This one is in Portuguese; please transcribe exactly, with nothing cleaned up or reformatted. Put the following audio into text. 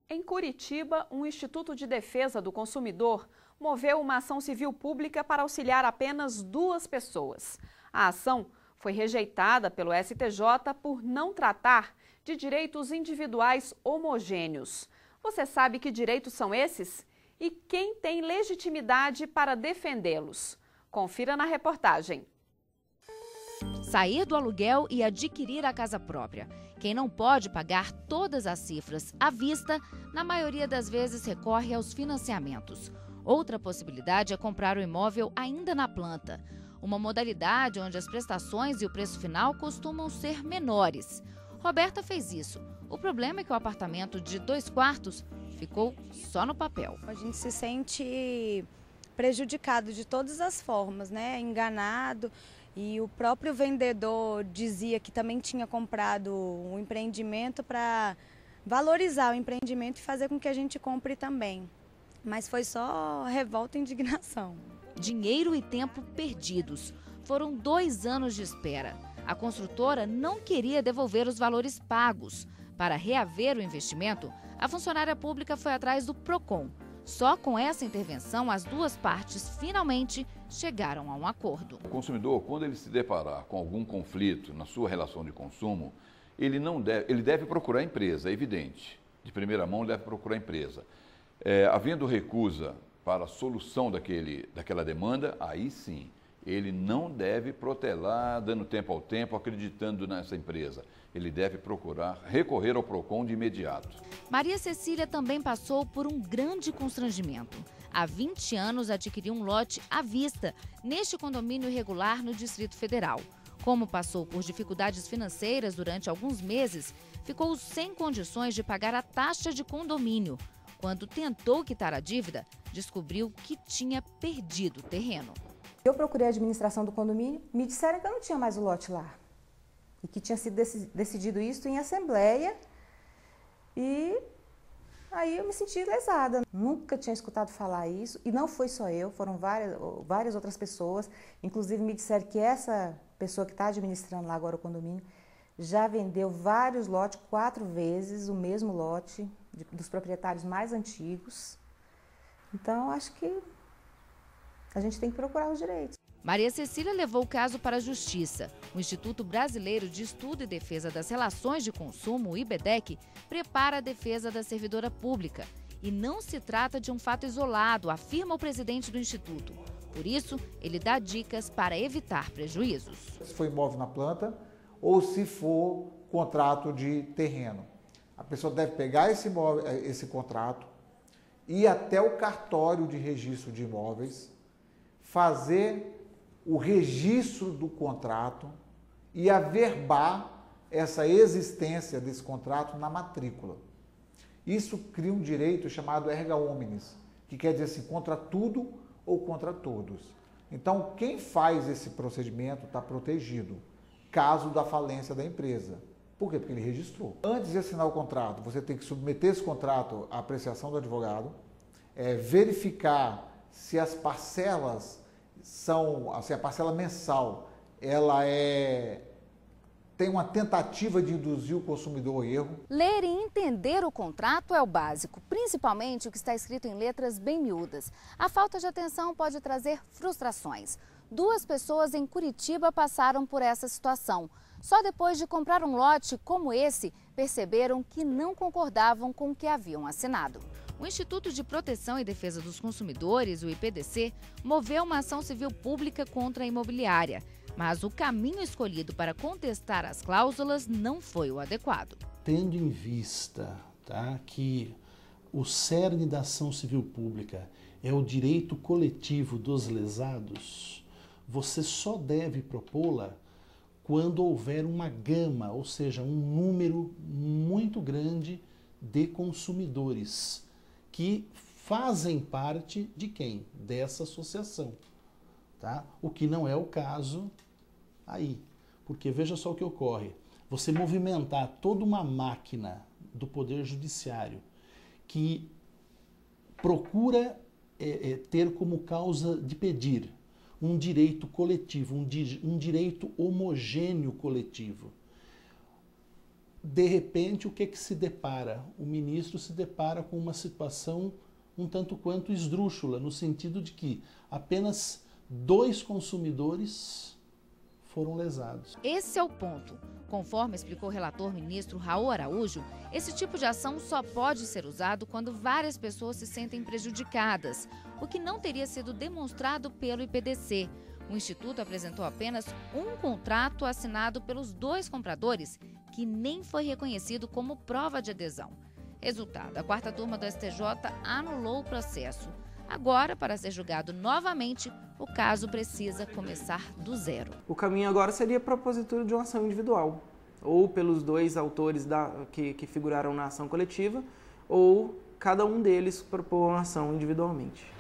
Em Curitiba, um Instituto de Defesa do Consumidor moveu uma ação civil pública para auxiliar apenas duas pessoas. A ação foi rejeitada pelo S T J por não tratar de direitos individuais homogêneos. Você sabe que direitos são esses? E quem tem legitimidade para defendê-los? Confira na reportagem. Sair do aluguel e adquirir a casa própria. Quem não pode pagar todas as cifras à vista, na maioria das vezes recorre aos financiamentos. Outra possibilidade é comprar o imóvel ainda na planta. Uma modalidade onde as prestações e o preço final costumam ser menores. Roberta fez isso. O problema é que o apartamento de dois quartos ficou só no papel. A gente se sente prejudicado de todas as formas, né? Enganado. E o próprio vendedor dizia que também tinha comprado um empreendimento para valorizar o empreendimento e fazer com que a gente compre também. Mas foi só revolta e indignação. Dinheiro e tempo perdidos. Foram dois anos de espera. A construtora não queria devolver os valores pagos. Para reaver o investimento, a funcionária pública foi atrás do PROCON. Só com essa intervenção, as duas partes finalmente chegaram a um acordo. O consumidor, quando ele se deparar com algum conflito na sua relação de consumo, ele, não deve, ele deve procurar a empresa, é evidente. De primeira mão, ele deve procurar a empresa. É, havendo recusa para a solução daquele, daquela demanda, aí sim, ele não deve protelar, dando tempo ao tempo, acreditando nessa empresa. Ele deve procurar recorrer ao PROCON de imediato. Maria Cecília também passou por um grande constrangimento. Há vinte anos adquiriu um lote à vista, neste condomínio irregular no Distrito Federal. Como passou por dificuldades financeiras durante alguns meses, ficou sem condições de pagar a taxa de condomínio. Quando tentou quitar a dívida, descobriu que tinha perdido o terreno. Eu procurei a administração do condomínio, me disseram que eu não tinha mais o lote lá. E que tinha sido decidido isso em assembleia. E aí eu me senti lesada. Nunca tinha escutado falar isso. E não foi só eu, foram várias, várias outras pessoas. Inclusive me disseram que essa pessoa que está administrando lá agora o condomínio já vendeu vários lotes, quatro vezes o mesmo lote, de, dos proprietários mais antigos. Então acho que a gente tem que procurar os direitos. Maria Cecília levou o caso para a Justiça. O Instituto Brasileiro de Estudo e Defesa das Relações de Consumo, o IBDEC, prepara a defesa da servidora pública. E não se trata de um fato isolado, afirma o presidente do Instituto. Por isso, ele dá dicas para evitar prejuízos. Se for imóvel na planta ou se for contrato de terreno. A pessoa deve pegar esse, imóvel, esse contrato, ir até o cartório de registro de imóveis, fazer o registro do contrato e averbar essa existência desse contrato na matrícula. Isso cria um direito chamado erga omnes, que quer dizer assim, contra tudo ou contra todos. Então, quem faz esse procedimento está protegido, caso da falência da empresa. Por quê? Porque ele registrou. Antes de assinar o contrato, você tem que submeter esse contrato à apreciação do advogado, é, verificar se as parcelas são, assim, a parcela mensal, ela é, tem uma tentativa de induzir o consumidor ao erro. Ler e entender o contrato é o básico, principalmente o que está escrito em letras bem miúdas. A falta de atenção pode trazer frustrações. Duas pessoas em Curitiba passaram por essa situação. Só depois de comprar um lote como esse, perceberam que não concordavam com o que haviam assinado. O Instituto de Proteção e Defesa dos Consumidores, o I P D C, moveu uma ação civil pública contra a imobiliária. Mas o caminho escolhido para contestar as cláusulas não foi o adequado. Tendo em vista, tá, que o cerne da ação civil pública é o direito coletivo dos lesados, você só deve propô-la quando houver uma gama, ou seja, um número muito grande de consumidores que fazem parte de quem? Dessa associação, tá? O que não é o caso aí, porque veja só o que ocorre. Você movimentar toda uma máquina do Poder Judiciário que procura é, é, ter como causa de pedir um direito coletivo, um, di um direito homogêneo coletivo. de repente, o que, que se depara? O ministro se depara com uma situação um tanto quanto esdrúxula, no sentido de que apenas dois consumidores foram lesados. Esse é o ponto. Conforme explicou o relator ministro Raul Araújo, esse tipo de ação só pode ser usado quando várias pessoas se sentem prejudicadas, o que não teria sido demonstrado pelo I P D C. O Instituto apresentou apenas um contrato assinado pelos dois compradores, que nem foi reconhecido como prova de adesão. Resultado, a quarta turma do S T J anulou o processo. Agora, para ser julgado novamente, o caso precisa começar do zero. O caminho agora seria a propositura de uma ação individual, ou pelos dois autores da, que, que figuraram na ação coletiva, ou cada um deles propor uma ação individualmente.